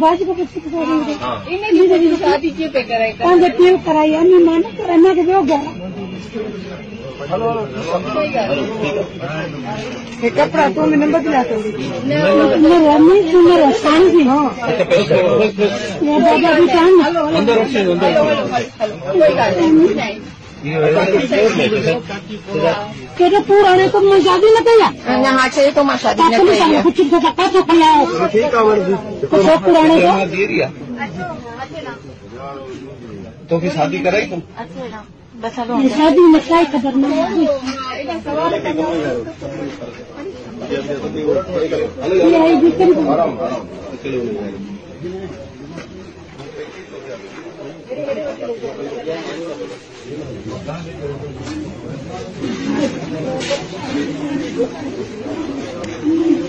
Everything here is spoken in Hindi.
बाजी को कुछ इन्हें शादी क्यों पे कराई क्यों कराई हमें मानो करना के वो गया कपड़ा तो मैं नंबर दिला तो पुराने तो मैं शादी न किया यहाँ से तो मैं शादी न कुछ पुराने तो फिर शादी कराई तुम शादी में क्या खबर नहीं है